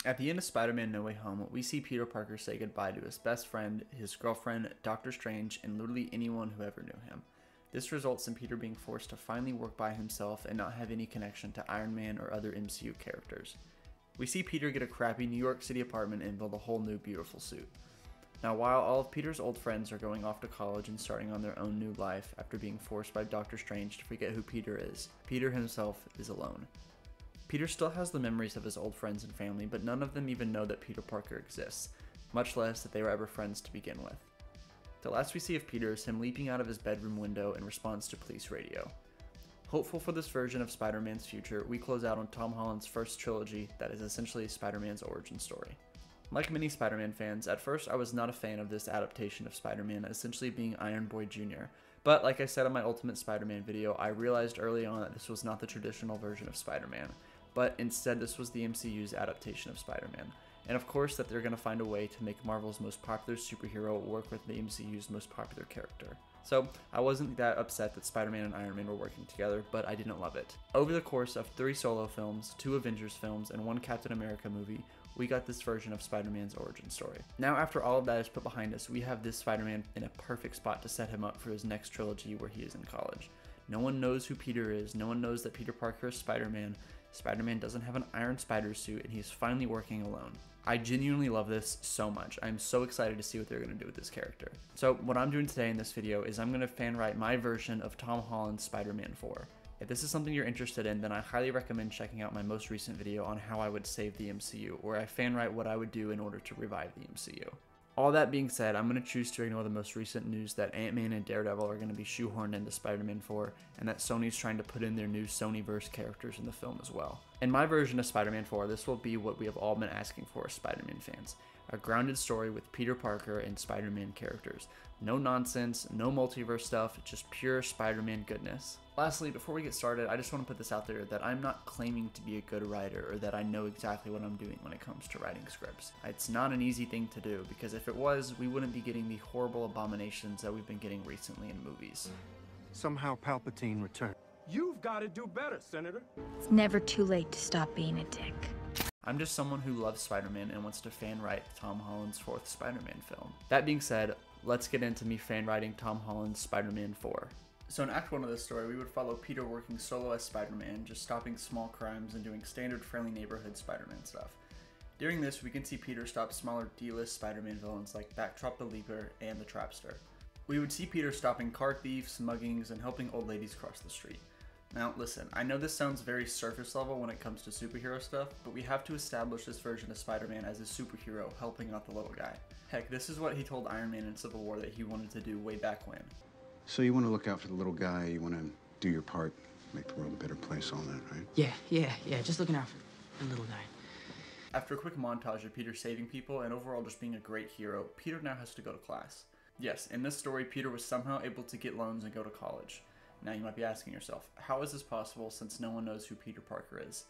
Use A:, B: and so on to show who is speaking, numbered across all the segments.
A: At the end of Spider-Man No Way Home, we see Peter Parker say goodbye to his best friend, his girlfriend, Doctor Strange, and literally anyone who ever knew him. This results in Peter being forced to finally work by himself and not have any connection to Iron Man or other MCU characters. We see Peter get a crappy New York City apartment and build a whole new beautiful suit. Now, while all of Peter's old friends are going off to college and starting on their own new life after being forced by Doctor Strange to forget who Peter is, Peter himself is alone. Peter still has the memories of his old friends and family, but none of them even know that Peter Parker exists, much less that they were ever friends to begin with. The last we see of Peter is him leaping out of his bedroom window in response to police radio. Hopeful for this version of Spider-Man's future, we close out on Tom Holland's first trilogy that is essentially Spider-Man's origin story. Like many Spider-Man fans, at first I was not a fan of this adaptation of Spider-Man essentially being Iron Boy Jr., but like I said in my Ultimate Spider-Man video, I realized early on that this was not the traditional version of Spider-Man, but instead this was the MCU's adaptation of Spider-Man. And of course that they're going to find a way to make Marvel's most popular superhero work with the MCU's most popular character. So I wasn't that upset that Spider-Man and Iron Man were working together, but I didn't love it. Over the course of 3 solo films, 2 Avengers films, and 1 Captain America movie, we got this version of Spider-Man's origin story. Now after all of that is put behind us, we have this Spider-Man in a perfect spot to set him up for his next trilogy where he is in college. No one knows who Peter is, no one knows that Peter Parker is Spider-Man. Spider-Man doesn't have an iron spider suit, and he's finally working alone. I genuinely love this so much. I'm so excited to see what they're going to do with this character. So what I'm doing today in this video is I'm going to fan write my version of Tom Holland's Spider-Man 4. If this is something you're interested in, then I highly recommend checking out my most recent video on how I would save the MCU, where I fan write what I would do in order to revive the MCU. All that being said, I'm going to choose to ignore the most recent news that Ant-Man and Daredevil are going to be shoehorned into Spider-Man 4, and that Sony's trying to put in their new Sonyverse characters in the film as well. In my version of Spider-Man 4, this will be what we have all been asking for as Spider-Man fans. A grounded story with Peter Parker and Spider-Man characters. No nonsense, no multiverse stuff, just pure Spider-Man goodness. Lastly, before we get started, I just want to put this out there that I'm not claiming to be a good writer or that I know exactly what I'm doing when it comes to writing scripts. It's not an easy thing to do, because if it was, we wouldn't be getting the horrible abominations that we've been getting recently in movies.
B: Somehow Palpatine returned.
C: You've got to do better, Senator.
D: It's never too late to stop being a dick.
A: I'm just someone who loves Spider-Man and wants to fan write Tom Holland's 4th Spider-Man film. That being said, let's get into me fan writing Tom Holland's Spider-Man 4. So in Act 1 of this story, we would follow Peter working solo as Spider-Man, just stopping small crimes and doing standard friendly neighborhood Spider-Man stuff. During this, we can see Peter stop smaller D-list Spider-Man villains like Backdrop the Leaper and the Trapster. We would see Peter stopping car thieves, muggings, and helping old ladies cross the street. Now listen, I know this sounds very surface level when it comes to superhero stuff, but we have to establish this version of Spider-Man as a superhero helping out the little guy. Heck, this is what he told Iron Man in Civil War that he wanted to do way back when.
B: So you want to look out for the little guy, you want to do your part, make the world a better place, all that, right?
E: Yeah, just looking out for the little guy.
A: After a quick montage of Peter saving people and overall just being a great hero, Peter now has to go to class. Yes, in this story, Peter was somehow able to get loans and go to college. Now you might be asking yourself, how is this possible since no one knows who Peter Parker is?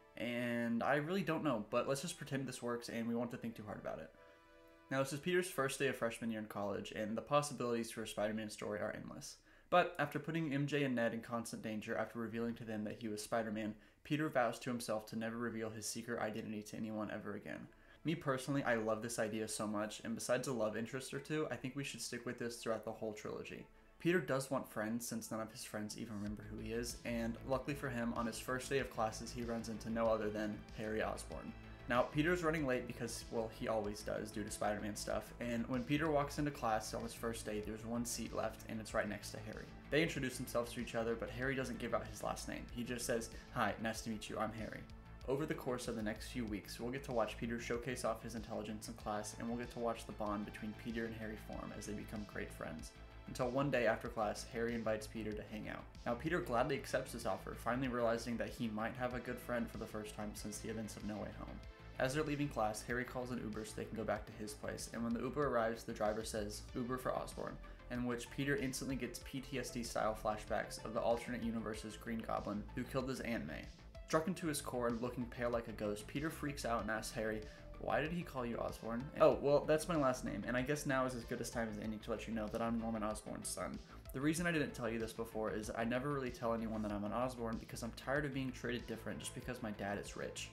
A: And I really don't know, but let's just pretend this works and we won't have to think too hard about it. Now this is Peter's first day of freshman year in college, and the possibilities for a Spider-Man story are endless. But after putting MJ and Ned in constant danger after revealing to them that he was Spider-Man, Peter vows to himself to never reveal his secret identity to anyone ever again. Me personally, I love this idea so much, and besides a love interest or two, I think we should stick with this throughout the whole trilogy. Peter does want friends since none of his friends even remember who he is, and luckily for him, on his first day of classes he runs into no other than Harry Osborn. Now, Peter's running late because, well, he always does due to Spider-Man stuff, and when Peter walks into class on his first day, there's one seat left, and it's right next to Harry. They introduce themselves to each other, but Harry doesn't give out his last name. He just says, "Hi, nice to meet you, I'm Harry." Over the course of the next few weeks, we'll get to watch Peter showcase off his intelligence in class, and we'll get to watch the bond between Peter and Harry form as they become great friends. Until one day after class, Harry invites Peter to hang out. Now, Peter gladly accepts this offer, finally realizing that he might have a good friend for the first time since the events of No Way Home. As they're leaving class, Harry calls an Uber so they can go back to his place, and when the Uber arrives, the driver says, "Uber for Osborn," in which Peter instantly gets PTSD-style flashbacks of the alternate universe's Green Goblin, who killed his Aunt May. Struck into his core and looking pale like a ghost, Peter freaks out and asks Harry, "Why did he call you Osborn?" "Oh, well, that's my last name, and I guess now is as good a time as any to let you know that I'm Norman Osborn's son. The reason I didn't tell you this before is I never really tell anyone that I'm an Osborn because I'm tired of being treated different just because my dad is rich."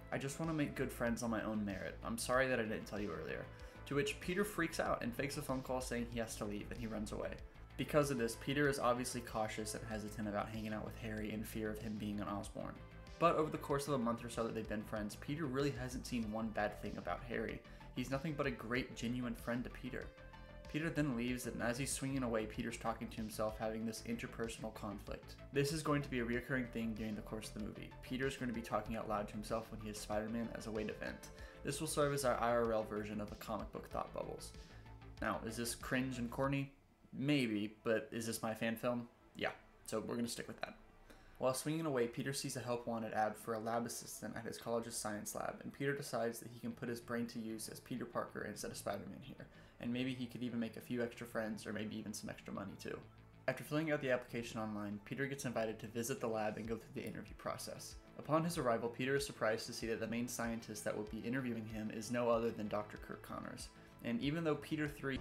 A: I just want to make good friends on my own merit. I'm sorry that I didn't tell you earlier. To which Peter freaks out and fakes a phone call saying he has to leave, and he runs away. Because of this, Peter is obviously cautious and hesitant about hanging out with Harry in fear of him being an Osborn. But over the course of a month or so that they've been friends, Peter really hasn't seen one bad thing about Harry. He's nothing but a great, genuine friend to Peter. Peter then leaves, and as he's swinging away, Peter's talking to himself, having this interpersonal conflict. This is going to be a recurring thing during the course of the movie. Peter's going to be talking out loud to himself when he is Spider-Man as a way to vent. This will serve as our IRL version of the comic book thought bubbles. Now, is this cringe and corny? Maybe, but is this my fan film? Yeah, so we're going to stick with that. While swinging away, Peter sees a help wanted ad for a lab assistant at his college's science lab, and Peter decides that he can put his brain to use as Peter Parker instead of Spider-Man here, and maybe he could even make a few extra friends or maybe even some extra money too. After filling out the application online, Peter gets invited to visit the lab and go through the interview process. Upon his arrival, Peter is surprised to see that the main scientist that would be interviewing him is no other than Dr. Kirk Connors. And even though Peter 3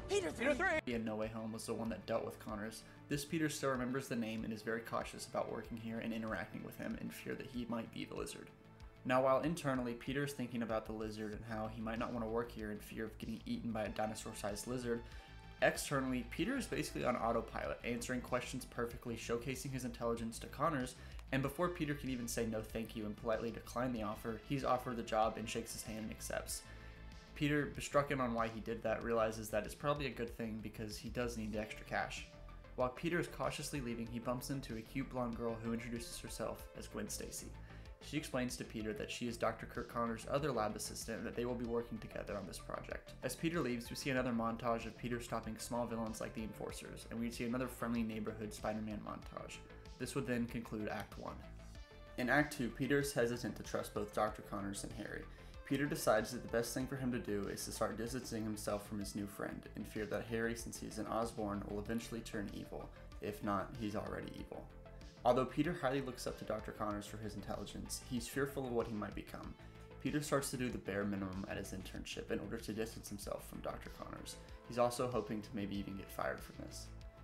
A: in No Way Home was the one that dealt with Connors, this Peter still remembers the name and is very cautious about working here and interacting with him in fear that he might be the Lizard. Now, while internally Peter is thinking about the Lizard and how he might not want to work here in fear of getting eaten by a dinosaur-sized lizard, externally Peter is basically on autopilot, answering questions perfectly, showcasing his intelligence to Connors, and before Peter can even say no thank you and politely decline the offer, he's offered the job and shakes his hand and accepts. Peter, struck on why he did that, realizes that it's probably a good thing because he does need the extra cash. While Peter is cautiously leaving, he bumps into a cute blonde girl who introduces herself as Gwen Stacy. She explains to Peter that she is Dr. Kirk Connors' other lab assistant and that they will be working together on this project. As Peter leaves, we see another montage of Peter stopping small villains like the Enforcers, and we see another friendly neighborhood Spider-Man montage. This would then conclude Act 1. In Act 2, Peter is hesitant to trust both Dr. Connors and Harry. Peter decides that the best thing for him to do is to start distancing himself from his new friend, in fear that Harry, since he's an Osborn, will eventually turn evil. If not, he's already evil. Although Peter highly looks up to Dr. Connors for his intelligence, he's fearful of what he might become. Peter starts to do the bare minimum at his internship in order to distance himself from Dr. Connors. He's also hoping to maybe even get fired from this.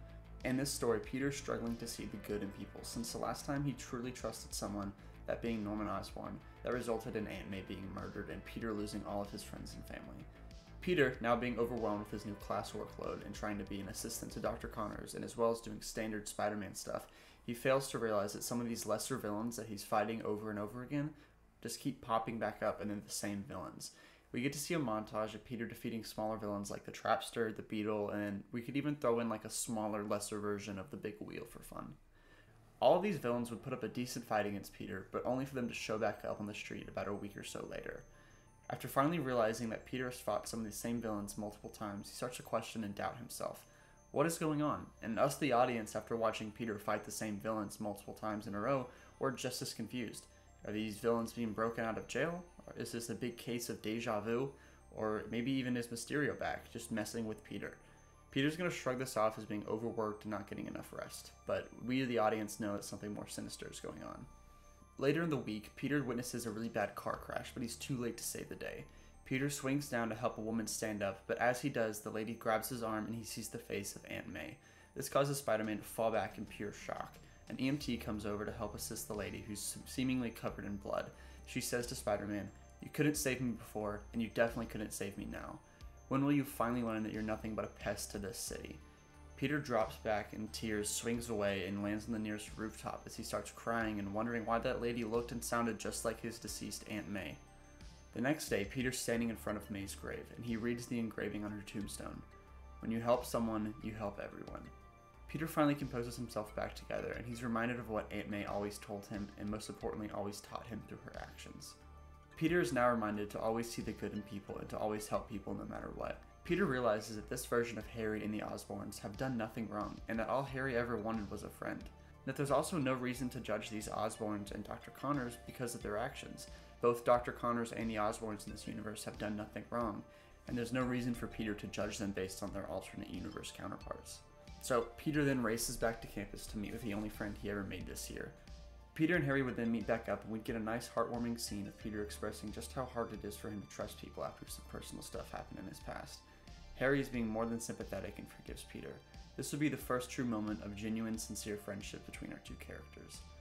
A: In this story, Peter's struggling to see the good in people, since the last time he truly trusted someone, that being Norman Osborn, that resulted in Aunt May being murdered and Peter losing all of his friends and family. Peter, now being overwhelmed with his new class workload and trying to be an assistant to Dr. Connors, and as well as doing standard Spider-Man stuff, he fails to realize that some of these lesser villains that he's fighting over and over again just keep popping back up and they're the same villains. We get to see a montage of Peter defeating smaller villains like the Trapster, the Beetle, and we could even throw in like a smaller, lesser version of the Big Wheel for fun. All of these villains would put up a decent fight against Peter, but only for them to show back up on the street about a week or so later. After finally realizing that Peter has fought some of the same villains multiple times, he starts to question and doubt himself. What is going on? And us, the audience, after watching Peter fight the same villains multiple times in a row, we're just as confused. Are these villains being broken out of jail? Or is this a big case of deja vu? Or maybe even is Mysterio back, just messing with Peter? Peter's going to shrug this off as being overworked and not getting enough rest, but we, the audience, know that something more sinister is going on. Later in the week, Peter witnesses a really bad car crash, but he's too late to save the day. Peter swings down to help a woman stand up, but as he does, the lady grabs his arm and he sees the face of Aunt May. This causes Spider-Man to fall back in pure shock. An EMT comes over to help assist the lady, who's seemingly covered in blood. She says to Spider-Man, "You couldn't save me before, and you definitely couldn't save me now. When will you finally learn that you're nothing but a pest to this city?" Peter drops back in tears, swings away, and lands on the nearest rooftop as he starts crying and wondering why that lady looked and sounded just like his deceased Aunt May. The next day, Peter's standing in front of May's grave, and he reads the engraving on her tombstone. "When you help someone, you help everyone." Peter finally composes himself back together, and he's reminded of what Aunt May always told him, and most importantly, always taught him through her actions. Peter is now reminded to always see the good in people and to always help people no matter what. Peter realizes that this version of Harry and the Osborns have done nothing wrong, and that all Harry ever wanted was a friend. That there's also no reason to judge these Osborns and Dr. Connors because of their actions. Both Dr. Connors and the Osborns in this universe have done nothing wrong, and there's no reason for Peter to judge them based on their alternate universe counterparts. So Peter then races back to campus to meet with the only friend he ever made this year. Peter and Harry would then meet back up, and we'd get a nice heartwarming scene of Peter expressing just how hard it is for him to trust people after some personal stuff happened in his past. Harry is being more than sympathetic and forgives Peter. This would be the first true moment of genuine, sincere friendship between our two characters.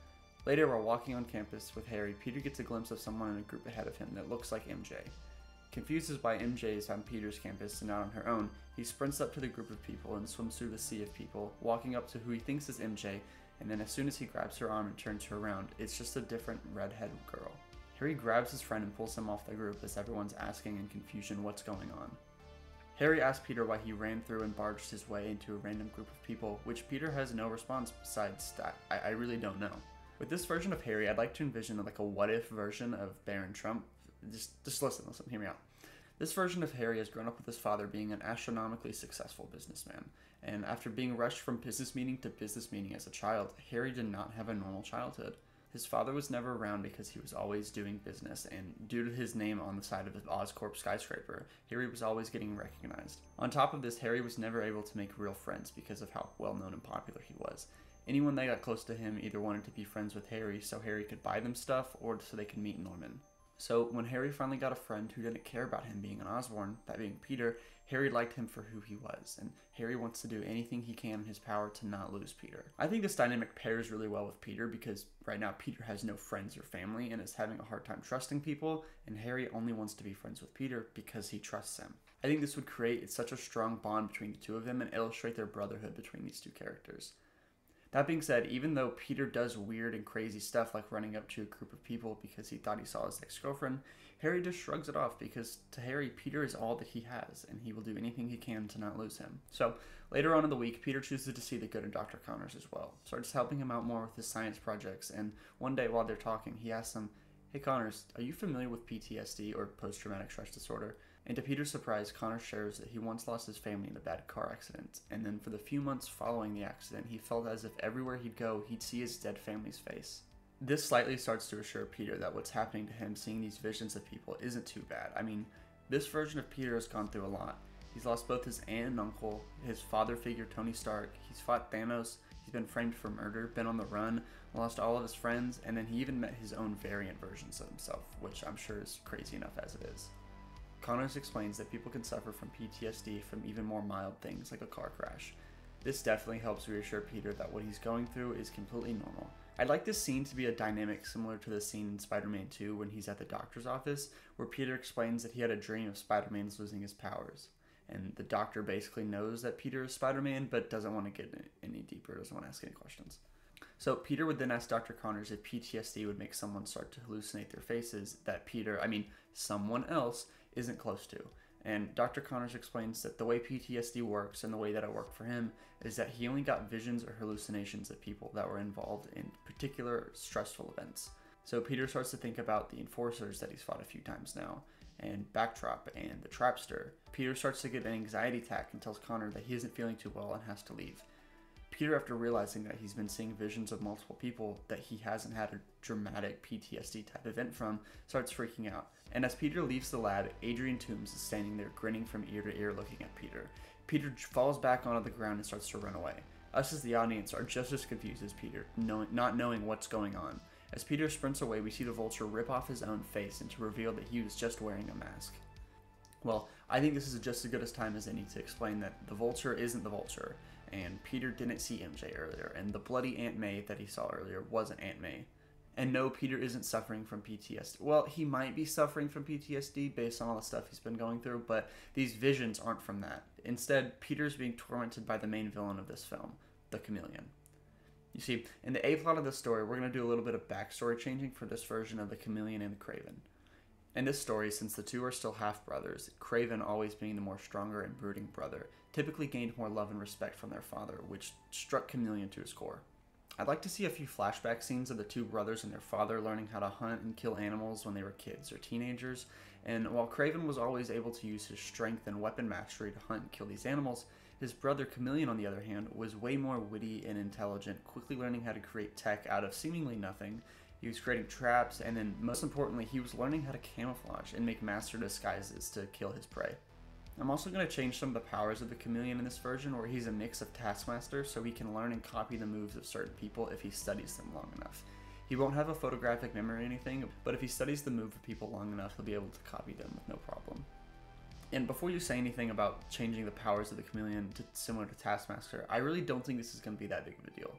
A: Later, while walking on campus with Harry, Peter gets a glimpse of someone in a group ahead of him that looks like MJ. Confused as why MJ is on Peter's campus and not on her own, he sprints up to the group of people and swims through the sea of people, walking up to who he thinks is MJ, and then as soon as he grabs her arm and turns her around, it's just a different redhead girl. Harry grabs his friend and pulls him off the group as everyone's asking in confusion what's going on. Harry asks Peter why he ran through and barged his way into a random group of people, which Peter has no response besides that I really don't know. With this version of Harry, I'd like to envision like a what-if version of Baron Trump. Just listen, hear me out. This version of Harry has grown up with his father being an astronomically successful businessman, and after being rushed from business meeting to business meeting as a child, Harry did not have a normal childhood. His father was never around because he was always doing business, and due to his name on the side of the Oscorp skyscraper, Harry was always getting recognized. On top of this, Harry was never able to make real friends because of how well known and popular he was. Anyone that got close to him either wanted to be friends with Harry so Harry could buy them stuff, or so they could meet Norman. So when Harry finally got a friend who didn't care about him being an Osborn, that being Peter, Harry liked him for who he was, and Harry wants to do anything he can in his power to not lose Peter. I think this dynamic pairs really well with Peter because right now Peter has no friends or family and is having a hard time trusting people, and Harry only wants to be friends with Peter because he trusts him. I think this would create such a strong bond between the two of them and illustrate their brotherhood between these two characters. That being said, even though Peter does weird and crazy stuff like running up to a group of people because he thought he saw his ex-girlfriend, Harry just shrugs it off because to Harry, Peter is all that he has, and he will do anything he can to not lose him. So, later on in the week, Peter chooses to see the good in Dr. Connors as well, starts helping him out more with his science projects, and one day while they're talking, he asks him, "Hey Connors, are you familiar with PTSD or post-traumatic stress disorder?" And to Peter's surprise, Connor shares that he once lost his family in a bad car accident, and then for the few months following the accident, he felt as if everywhere he'd go, he'd see his dead family's face. This slightly starts to assure Peter that what's happening to him seeing these visions of people isn't too bad. I mean, this version of Peter has gone through a lot. He's lost both his aunt and uncle, his father figure Tony Stark, he's fought Thanos, he's been framed for murder, been on the run, lost all of his friends, and then he even met his own variant versions of himself, which I'm sure is crazy enough as it is. Connors explains that people can suffer from PTSD from even more mild things like a car crash. This definitely helps reassure Peter that what he's going through is completely normal. I'd like this scene to be a dynamic similar to the scene in Spider-Man 2 when he's at the doctor's office, where Peter explains that he had a dream of Spider-Man's losing his powers. And the doctor basically knows that Peter is Spider-Man, but doesn't want to get any deeper, doesn't want to ask any questions. So Peter would then ask Dr. Connors if PTSD would make someone start to hallucinate their faces that someone else, isn't close to. And Dr. Connors explains that the way PTSD works and the way that it worked for him is that he only got visions or hallucinations of people that were involved in particular stressful events. So Peter starts to think about the enforcers that he's fought a few times now, and Backdrop and the Trapster. Peter starts to get an anxiety attack and tells Connor that he isn't feeling too well and has to leave. Peter, after realizing that he's been seeing visions of multiple people that he hasn't had a dramatic PTSD type event from, starts freaking out. And as Peter leaves the lab, Adrian Toomes is standing there grinning from ear to ear looking at Peter. Peter falls back onto the ground and starts to run away. Us as the audience are just as confused as Peter, not knowing what's going on. As Peter sprints away, we see the Vulture rip off his own face and to reveal that he was just wearing a mask. Well, I think this is just as good as time as any to explain that the Vulture isn't the Vulture, and Peter didn't see MJ earlier, and the bloody Aunt May that he saw earlier wasn't Aunt May. And no, Peter isn't suffering from PTSD. Well, he might be suffering from PTSD based on all the stuff he's been going through, but these visions aren't from that. Instead, Peter's being tormented by the main villain of this film, the Chameleon. You see, in the A-plot of this story, we're going to do a little bit of backstory changing for this version of the Chameleon and the Craven. In this story, since the two are still half-brothers, Craven, always being the more stronger and brooding brother, typically gained more love and respect from their father, which struck Chameleon to his core. I'd like to see a few flashback scenes of the two brothers and their father learning how to hunt and kill animals when they were kids or teenagers, and while Craven was always able to use his strength and weapon mastery to hunt and kill these animals, his brother Chameleon, on the other hand, was way more witty and intelligent, quickly learning how to create tech out of seemingly nothing. He was creating traps, and then most importantly, he was learning how to camouflage and make master disguises to kill his prey. I'm also going to change some of the powers of the Chameleon in this version, where he's a mix of Taskmaster, so he can learn and copy the moves of certain people if he studies them long enough. He won't have a photographic memory or anything, but if he studies the move of people long enough, he'll be able to copy them with no problem. And before you say anything about changing the powers of the Chameleon to similar to Taskmaster, I really don't think this is going to be that big of a deal.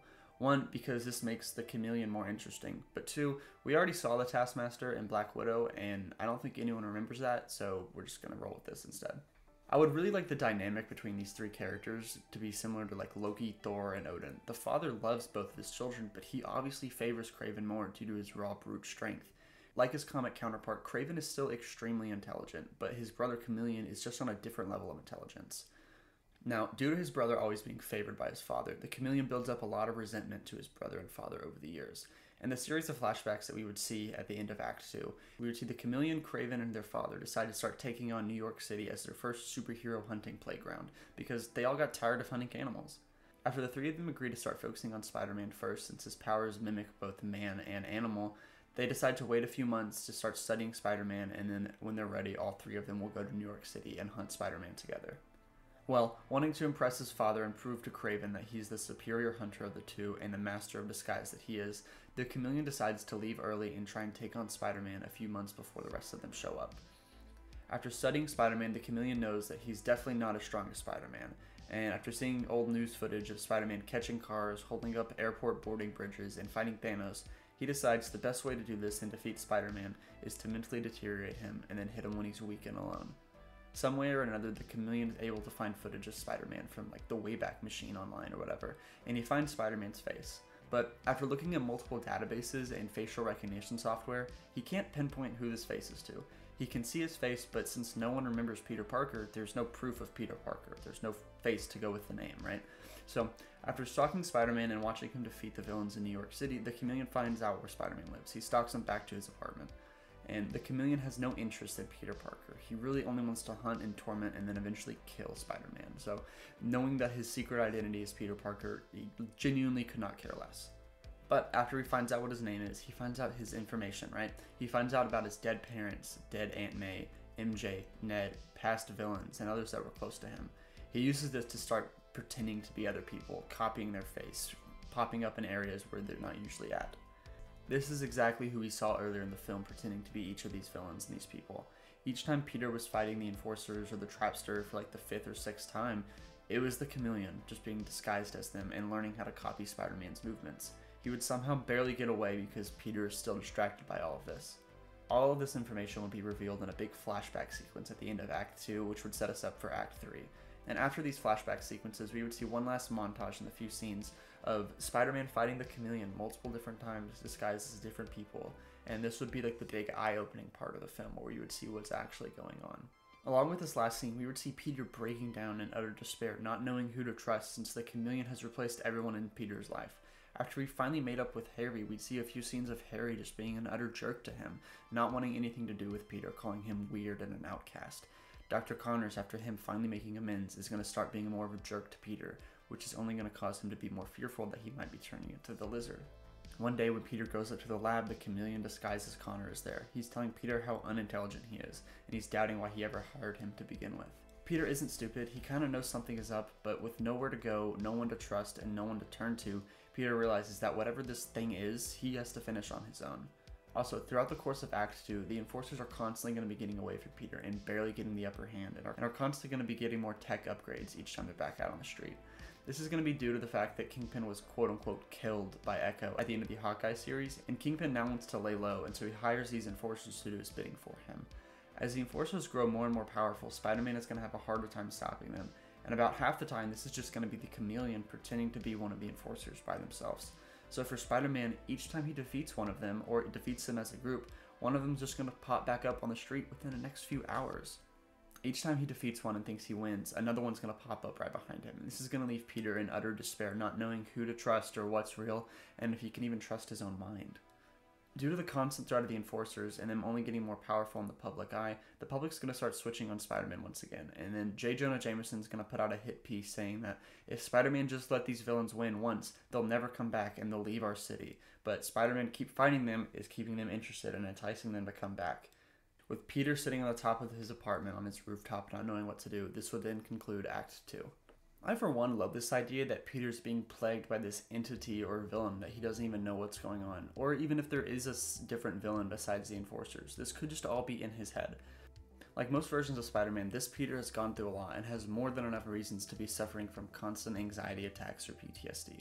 A: One, because this makes the Chameleon more interesting, but two, we already saw the Taskmaster in Black Widow, and I don't think anyone remembers that, so we're just going to roll with this instead. I would really like the dynamic between these three characters to be similar to like Loki, Thor, and Odin. The father loves both of his children, but he obviously favors Kraven more due to his raw brute strength. Like his comic counterpart, Kraven is still extremely intelligent, but his brother Chameleon is just on a different level of intelligence. Now, due to his brother always being favored by his father, the Chameleon builds up a lot of resentment to his brother and father over the years. In the series of flashbacks that we would see at the end of Act 2, we would see the Chameleon, Kraven, and their father decide to start taking on New York City as their first superhero hunting playground, because they all got tired of hunting animals. After the three of them agree to start focusing on Spider-Man first, since his powers mimic both man and animal, they decide to wait a few months to start studying Spider-Man, and then when they're ready, all three of them will go to New York City and hunt Spider-Man together. Well, wanting to impress his father and prove to Kraven that he's the superior hunter of the two and the master of disguise that he is, the Chameleon decides to leave early and try and take on Spider-Man a few months before the rest of them show up. After studying Spider-Man, the Chameleon knows that he's definitely not as strong as Spider-Man, and after seeing old news footage of Spider-Man catching cars, holding up airport boarding bridges, and fighting Thanos, he decides the best way to do this and defeat Spider-Man is to mentally deteriorate him and then hit him when he's weak and alone. Some way or another, the Chameleon is able to find footage of Spider-Man from like the Wayback Machine online or whatever, and he finds Spider-Man's face. But after looking at multiple databases and facial recognition software, he can't pinpoint who this face is to. He can see his face, but since no one remembers Peter Parker, there's no proof of Peter Parker. There's no face to go with the name, right? So, after stalking Spider-Man and watching him defeat the villains in New York City, the Chameleon finds out where Spider-Man lives. He stalks him back to his apartment. And the Chameleon has no interest in Peter Parker. He really only wants to hunt and torment and then eventually kill Spider-Man. So, knowing that his secret identity is Peter Parker, he genuinely could not care less. But after he finds out what his name is, he finds out his information, right? He finds out about his dead parents, dead Aunt May, MJ, Ned, past villains, and others that were close to him. He uses this to start pretending to be other people, copying their face, popping up in areas where they're not usually at. This is exactly who we saw earlier in the film pretending to be each of these villains and these people. Each time Peter was fighting the Enforcers or the Trapster for like the 5th or 6th time, it was the Chameleon just being disguised as them and learning how to copy Spider-Man's movements. He would somehow barely get away because Peter is still distracted by all of this. All of this information would be revealed in a big flashback sequence at the end of Act 2, which would set us up for Act 3. And after these flashback sequences, we would see one last montage in a few scenes of Spider-Man fighting the Chameleon multiple different times, disguised as different people. And this would be like the big eye-opening part of the film where you would see what's actually going on. Along with this last scene, we would see Peter breaking down in utter despair, not knowing who to trust since the Chameleon has replaced everyone in Peter's life. After we finally made up with Harry, we'd see a few scenes of Harry just being an utter jerk to him, not wanting anything to do with Peter, calling him weird and an outcast. Dr. Connors, after him finally making amends, is going to start being more of a jerk to Peter, which is only going to cause him to be more fearful that he might be turning into the Lizard. One day when Peter goes up to the lab, the Chameleon disguised as Connor is there. He's telling Peter how unintelligent he is, and he's doubting why he ever hired him to begin with. Peter isn't stupid, he kind of knows something is up, but with nowhere to go, no one to trust, and no one to turn to, Peter realizes that whatever this thing is, he has to finish on his own. Also, throughout the course of Act 2, the Enforcers are constantly going to be getting away from Peter and barely getting the upper hand, and are constantly going to be getting more tech upgrades each time they're back out on the street. This is going to be due to the fact that Kingpin was quote-unquote killed by Echo at the end of the Hawkeye series, and Kingpin now wants to lay low, and so he hires these Enforcers to do his bidding for him. As the Enforcers grow more and more powerful, Spider-Man is going to have a harder time stopping them, and about half the time this is just going to be the Chameleon pretending to be one of the Enforcers by themselves. So for Spider-Man, each time he defeats one of them, or defeats them as a group, one of them is just going to pop back up on the street within the next few hours. Each time he defeats one and thinks he wins, another one's going to pop up right behind him. And this is going to leave Peter in utter despair, not knowing who to trust or what's real, and if he can even trust his own mind. Due to the constant threat of the Enforcers and them only getting more powerful in the public eye, the public's going to start switching on Spider-Man once again. And then J. Jonah Jameson's going to put out a hit piece saying that if Spider-Man just let these villains win once, they'll never come back and they'll leave our city. But Spider-Man keep fighting them is keeping them interested and enticing them to come back. With Peter sitting on the top of his apartment on his rooftop not knowing what to do, this would then conclude Act 2. I, for one, love this idea that Peter's being plagued by this entity or villain that he doesn't even know what's going on. Or even if there is a different villain besides the Enforcers, this could just all be in his head. Like most versions of Spider-Man, this Peter has gone through a lot and has more than enough reasons to be suffering from constant anxiety attacks or PTSD.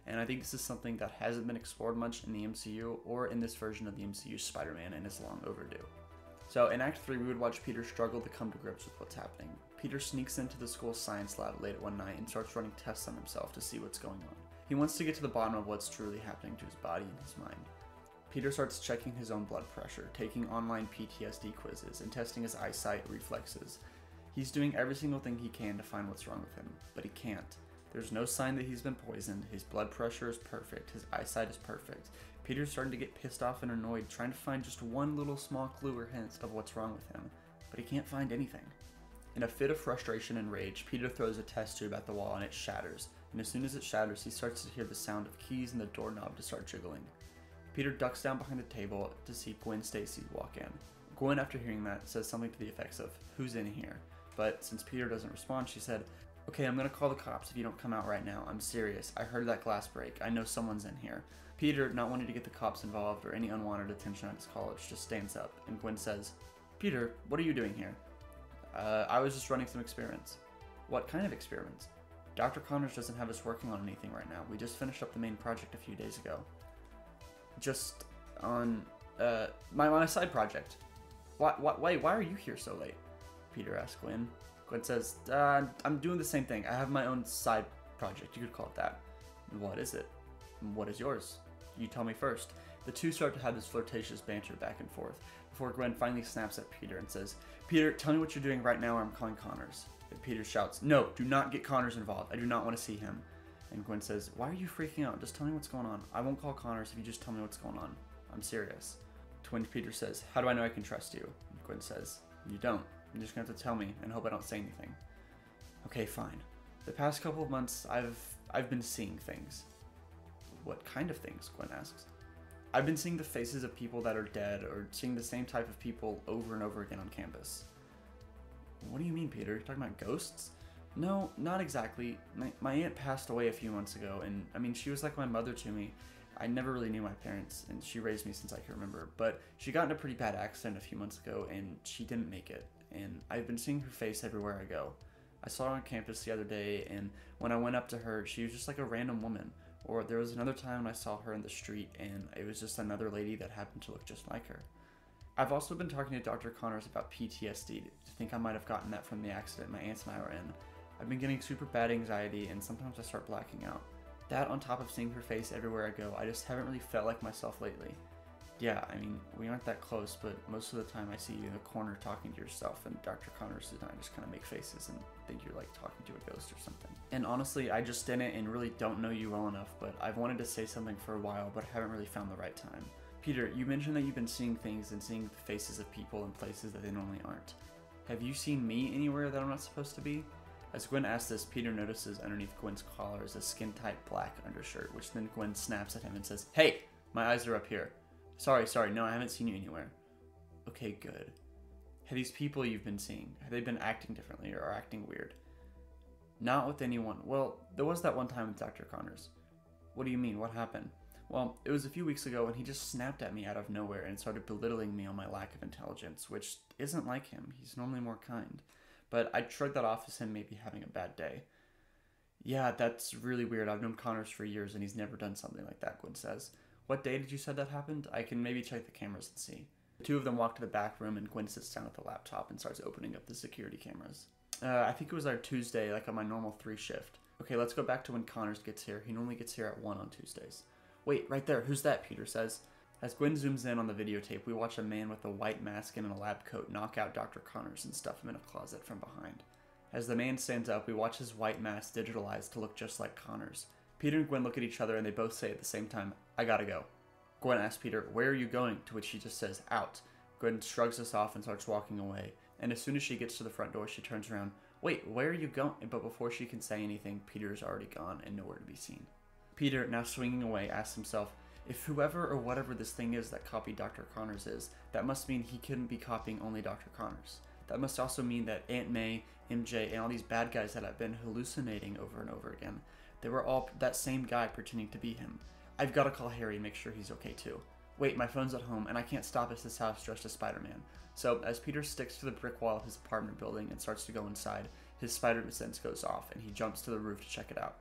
A: and I think this is something that hasn't been explored much in the MCU or in this version of the MCU Spider-Man, and is long overdue. So in Act 3, we would watch Peter struggle to come to grips with what's happening. Peter sneaks into the school's science lab late one night and starts running tests on himself to see what's going on. He wants to get to the bottom of what's truly happening to his body and his mind. Peter starts checking his own blood pressure, taking online PTSD quizzes, and testing his eyesight reflexes. He's doing every single thing he can to find what's wrong with him, but he can't. There's no sign that he's been poisoned, his blood pressure is perfect, his eyesight is perfect. Peter's starting to get pissed off and annoyed, trying to find just one little small clue or hint of what's wrong with him, but he can't find anything. In a fit of frustration and rage, Peter throws a test tube at the wall and it shatters, and as soon as it shatters, he starts to hear the sound of keys in the doorknob to start jiggling. Peter ducks down behind the table to see Gwen Stacy walk in. Gwen, after hearing that, says something to the effects of, "Who's in here?" But since Peter doesn't respond, she said, "Okay, I'm gonna call the cops if you don't come out right now. I'm serious. I heard that glass break. I know someone's in here." Peter, not wanting to get the cops involved or any unwanted attention at his college, just stands up, and Gwen says, "Peter, what are you doing here?" I was just running some experiments." "What kind of experiments?" "Dr. Connors doesn't have us working on anything right now. We just finished up the main project a few days ago." "Just on, my side project." Why are you here so late?" Peter asks Gwen. Gwen says, I'm doing the same thing. I have my own side project, you could call it that." "What is it?" "What is yours? You tell me first." The two start to have this flirtatious banter back and forth, before Gwen finally snaps at Peter and says, "Peter, tell me what you're doing right now or I'm calling Connors." And Peter shouts, "No, do not get Connors involved. I do not want to see him." And Gwen says, "Why are you freaking out? Just tell me what's going on. I won't call Connors if you just tell me what's going on. I'm serious." To when Peter says, "How do I know I can trust you?" And Gwen says, "You don't. You're just going to have to tell me and hope I don't say anything." "Okay, fine. The past couple of months, I've been seeing things." "What kind of things?" Gwen asks. "I've been seeing the faces of people that are dead, or seeing the same type of people over and over again on campus." "What do you mean, Peter? You're talking about ghosts?" "No, not exactly. My aunt passed away a few months ago, and I mean, she was like my mother to me. I never really knew my parents, and she raised me since I can remember, but she got in a pretty bad accident a few months ago, and she didn't make it, and I've been seeing her face everywhere I go. I saw her on campus the other day, and when I went up to her, she was just like a random woman. Or there was another time when I saw her in the street, and it was just another lady that happened to look just like her. I've also been talking to Dr. Connors about PTSD, to think I might have gotten that from the accident my aunt and I were in. I've been getting super bad anxiety, and sometimes I start blacking out. That on top of seeing her face everywhere I go, I just haven't really felt like myself lately. Yeah, I mean, we aren't that close, but most of the time I see you in the corner talking to yourself, and Dr. Connors and I just kind of make faces and think you're like talking to a ghost or something. And honestly, I just didn't and really don't know you well enough, but I've wanted to say something for a while, but haven't really found the right time. Peter, you mentioned that you've been seeing things and seeing the faces of people in places that they normally aren't. Have you seen me anywhere that I'm not supposed to be? As Gwen asks this, Peter notices underneath Gwen's collar is a skin-tight black undershirt, which then Gwen snaps at him and says, "Hey, my eyes are up here. Sorry, no, I haven't seen you anywhere." "Okay, good. Have these people you've been seeing, have they been acting differently or acting weird?" "Not with anyone. Well, there was that one time with Dr. Connors." "What do you mean? What happened?" "Well, it was a few weeks ago and he just snapped at me out of nowhere and started belittling me on my lack of intelligence, which isn't like him. He's normally more kind. But I shrugged that off as him maybe having a bad day." "Yeah, that's really weird. I've known Connors for years and he's never done something like that," Gwen says. "What day did you say that happened? I can maybe check the cameras and see." The two of them walk to the back room and Gwen sits down at the laptop and starts opening up the security cameras. I think it was our Tuesday, like on my normal 3 shift. "Okay, let's go back to when Connors gets here. He normally gets here at 1 on Tuesdays." "Wait, right there. Who's that?" Peter says. As Gwen zooms in on the videotape, we watch a man with a white mask and a lab coat knock out Dr. Connors and stuff him in a closet from behind. As the man stands up, we watch his white mask digitalized to look just like Connors. Peter and Gwen look at each other and they both say at the same time, "I gotta go." Gwen asks Peter, "Where are you going?" To which he just says, "Out." Gwen shrugs us off and starts walking away, and as soon as she gets to the front door, she turns around. "Wait, where are you going?" But before she can say anything, Peter is already gone and nowhere to be seen. Peter, now swinging away, asks himself, if whoever or whatever this thing is that copied Dr. Connors is, that must mean he couldn't be copying only Dr. Connors. That must also mean that Aunt May, MJ, and all these bad guys that have been hallucinating over and over again, they were all that same guy pretending to be him. I've got to call Harry and make sure he's okay too. Wait, my phone's at home and I can't stop at this house dressed as Spider-Man. So as Peter sticks to the brick wall of his apartment building and starts to go inside, his spider sense goes off and he jumps to the roof to check it out.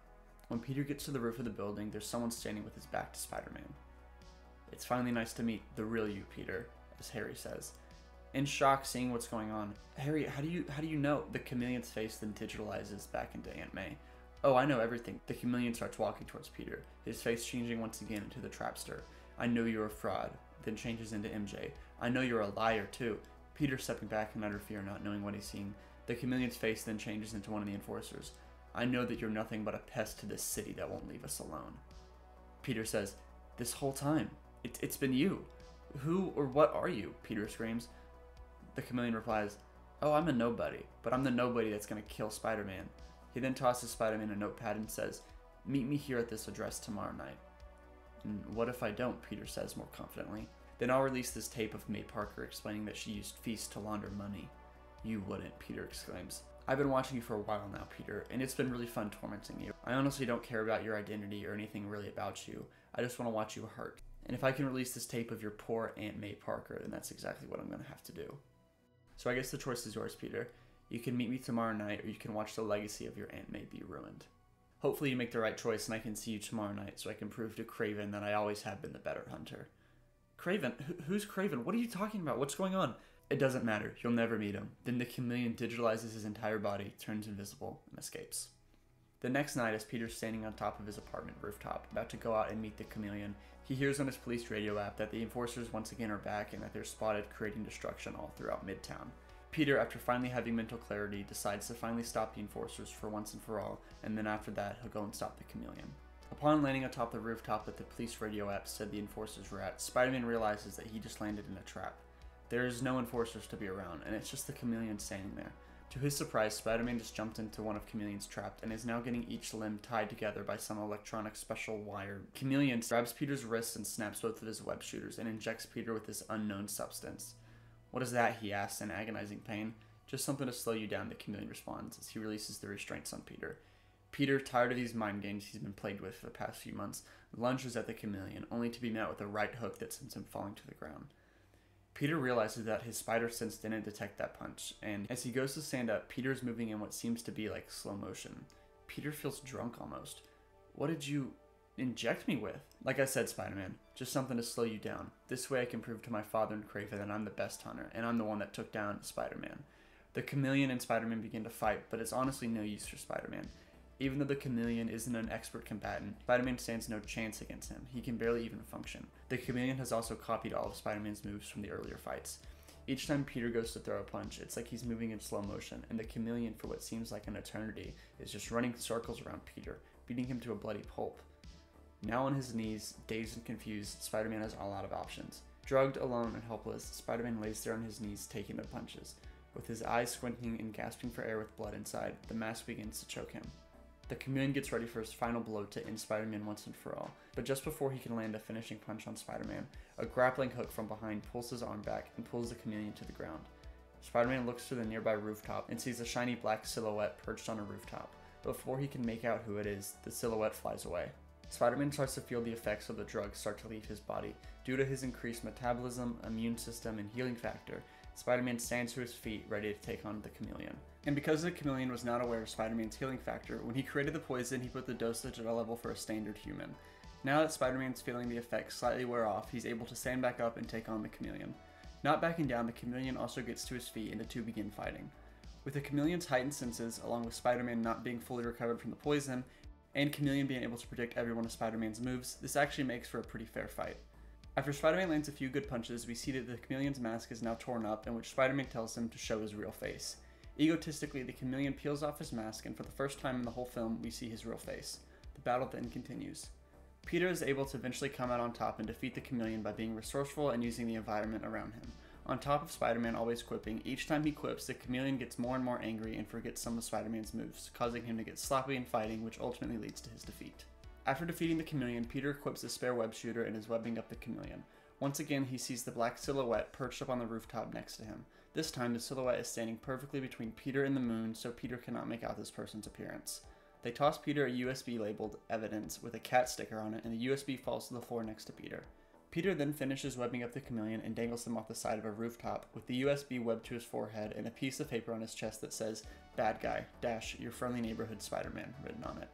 A: When Peter gets to the roof of the building, there's someone standing with his back to Spider-Man. "It's finally nice to meet the real you, Peter," as Harry says. In shock, seeing what's going on, "Harry, how do you know?" The chameleon's face then digitalizes back into Aunt May. "Oh, I know everything." The chameleon starts walking towards Peter, his face changing once again into the trapster. "I know you're a fraud," then changes into MJ. "I know you're a liar, too." Peter stepping back in utter fear, not knowing what he's seeing. The chameleon's face then changes into one of the enforcers. "I know that you're nothing but a pest to this city that won't leave us alone." Peter says, "This whole time, it's been you. Who or what are you?" Peter screams. The chameleon replies, "Oh, I'm a nobody, but I'm the nobody that's going to kill Spider-Man." He then tosses Spider-Man a notepad and says, "Meet me here at this address tomorrow night." "And what if I don't?" Peter says more confidently. "Then I'll release this tape of May Parker explaining that she used Feast to launder money." "You wouldn't," Peter exclaims. "I've been watching you for a while now, Peter, and it's been really fun tormenting you. I honestly don't care about your identity or anything really about you. I just want to watch you hurt. And if I can release this tape of your poor Aunt May Parker, then that's exactly what I'm going to have to do. So I guess the choice is yours, Peter. You can meet me tomorrow night, or you can watch the legacy of your Aunt May be ruined. Hopefully you make the right choice and I can see you tomorrow night so I can prove to Craven that I always have been the better hunter." "Craven? Who's Craven? What are you talking about? What's going on?" "It doesn't matter. You'll never meet him." Then the chameleon digitalizes his entire body, turns invisible, and escapes. The next night, as Peter's standing on top of his apartment rooftop, about to go out and meet the chameleon, he hears on his police radio app that the enforcers once again are back and that they're spotted creating destruction all throughout Midtown. Peter, after finally having mental clarity, decides to finally stop the enforcers for once and for all, and then after that, he'll go and stop the chameleon. Upon landing atop the rooftop that the police radio app said the enforcers were at, Spider-Man realizes that he just landed in a trap. There is no enforcers to be around, and it's just the chameleon standing there. To his surprise, Spider-Man just jumped into one of Chameleon's traps and is now getting each limb tied together by some electronic special wire. Chameleon grabs Peter's wrists and snaps both of his web shooters and injects Peter with this unknown substance. "What is that?" he asks in agonizing pain. "Just something to slow you down," the chameleon responds as he releases the restraints on Peter. Peter, tired of these mind games he's been plagued with for the past few months, lunges at the chameleon, only to be met with a right hook that sends him falling to the ground. Peter realizes that his spider sense didn't detect that punch, and as he goes to stand up, Peter is moving in what seems to be like slow motion. Peter feels drunk almost. "What did you inject me with?" "Like I said, Spider-Man, just something to slow you down. This way I can prove to my father and Craven that I'm the best hunter, and I'm the one that took down Spider-Man." The chameleon and Spider-Man begin to fight, but it's honestly no use for Spider-Man. Even though the chameleon isn't an expert combatant, Spider-Man stands no chance against him. He can barely even function. The chameleon has also copied all of Spider-Man's moves from the earlier fights. Each time Peter goes to throw a punch, it's like he's moving in slow motion, and the chameleon, for what seems like an eternity, is just running circles around Peter, beating him to a bloody pulp. Now on his knees, dazed and confused, Spider-Man is all out of options. Drugged, alone, and helpless, Spider-Man lays there on his knees taking the punches. With his eyes squinting and gasping for air with blood inside, the mask begins to choke him. The chameleon gets ready for his final blow to end Spider-Man once and for all, but just before he can land a finishing punch on Spider-Man, a grappling hook from behind pulls his arm back and pulls the chameleon to the ground. Spider-Man looks to the nearby rooftop and sees a shiny black silhouette perched on a rooftop. Before he can make out who it is, the silhouette flies away. Spider-Man starts to feel the effects of the drugs start to leave his body. Due to his increased metabolism, immune system, and healing factor, Spider-Man stands to his feet, ready to take on the chameleon. And because the chameleon was not aware of Spider-Man's healing factor, when he created the poison, he put the dosage at a level for a standard human. Now that Spider-Man's feeling the effects slightly wear off, he's able to stand back up and take on the chameleon. Not backing down, the chameleon also gets to his feet and the two begin fighting. With the chameleon's heightened senses, along with Spider-Man not being fully recovered from the poison, and Chameleon being able to predict every one of Spider-Man's moves, this actually makes for a pretty fair fight. After Spider-Man lands a few good punches, we see that the Chameleon's mask is now torn up, in which Spider-Man tells him to show his real face. Egotistically, the Chameleon peels off his mask, and for the first time in the whole film, we see his real face. The battle then continues. Peter is able to eventually come out on top and defeat the Chameleon by being resourceful and using the environment around him. On top of Spider-Man always quipping, each time he quips, the Chameleon gets more and more angry and forgets some of Spider-Man's moves, causing him to get sloppy in fighting, which ultimately leads to his defeat. After defeating the Chameleon, Peter equips a spare web shooter and is webbing up the Chameleon. Once again, he sees the black silhouette perched up on the rooftop next to him. This time, the silhouette is standing perfectly between Peter and the moon, so Peter cannot make out this person's appearance. They toss Peter a USB labeled evidence with a cat sticker on it, and the USB falls to the floor next to Peter. Peter then finishes webbing up the Chameleon and dangles him off the side of a rooftop, with the USB webbed to his forehead and a piece of paper on his chest that says, "Bad guy, dash, your friendly neighborhood Spider-Man," written on it.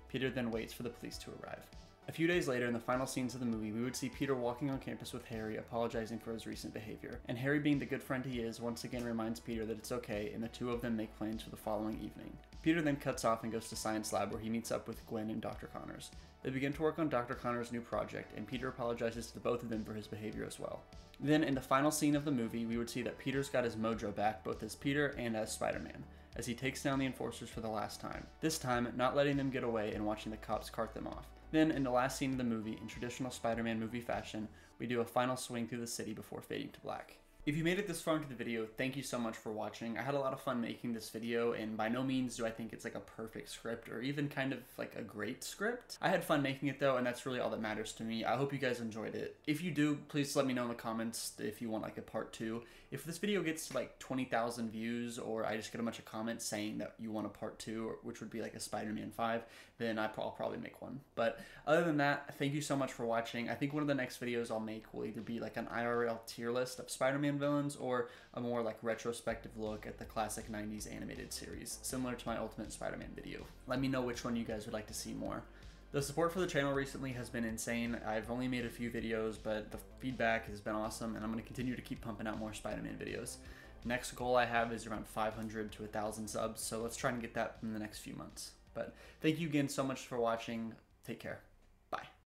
A: Peter then waits for the police to arrive. A few days later, in the final scenes of the movie, we would see Peter walking on campus with Harry, apologizing for his recent behavior. And Harry, being the good friend he is, once again reminds Peter that it's okay, and the two of them make plans for the following evening. Peter then cuts off and goes to science lab, where he meets up with Gwen and Dr. Connors. They begin to work on Dr. Connors' new project, and Peter apologizes to both of them for his behavior as well. Then, in the final scene of the movie, we would see that Peter's got his mojo back, both as Peter and as Spider-Man, as he takes down the enforcers for the last time. This time, not letting them get away and watching the cops cart them off. Then, in the last scene of the movie, in traditional Spider-Man movie fashion, we do a final swing through the city before fading to black. If you made it this far into the video, thank you so much for watching. I had a lot of fun making this video, and by no means do I think it's like a perfect script or even kind of like a great script. I had fun making it though, and that's really all that matters to me. I hope you guys enjoyed it. If you do, please let me know in the comments if you want like a part 2. If this video gets to like 20,000 views, or I just get a bunch of comments saying that you want a part 2, which would be like a Spider-Man 5, then I'll probably make one. But other than that, thank you so much for watching. I think one of the next videos I'll make will either be like an IRL tier list of Spider-Man villains, or a more like retrospective look at the classic 90s animated series, similar to my Ultimate Spider-Man video. Let me know which one you guys would like to see more. The support for the channel recently has been insane. I've only made a few videos, but the feedback has been awesome, and I'm going to continue to keep pumping out more Spider-Man videos. Next goal I have is around 500 to 1,000 subs, so let's try and get that in the next few months. But thank you again so much for watching. Take care.